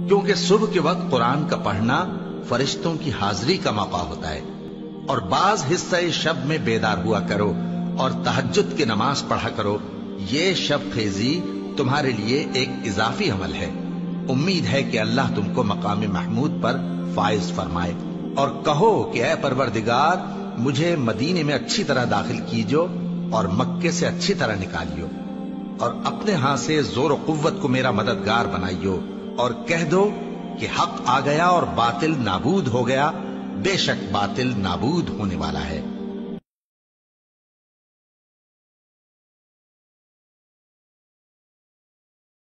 क्योंकि सुबह के वक्त कुरान का पढ़ना फरिश्तों की हाजिरी का मौका होता है। और बाज हिस्सा शब में बेदार हुआ करो और तहज्जुद की नमाज पढ़ा करो। ये शब खेजी तुम्हारे लिए एक इजाफी अमल है। उम्मीद है कि अल्लाह तुमको मकाम महमूद पर फाइज फरमाए। और कहो कि ऐ परवरदिगार, मुझे मदीने में अच्छी तरह दाखिल कीजो और मक्के से अच्छी तरह निकालियो, और अपने हाथ से जोर कुव्वत को मेरा मददगार बनाइयो। और कह दो कि हक आ गया और बातिल नाबूद हो गया। बेशक बातिल नाबूद होने वाला है।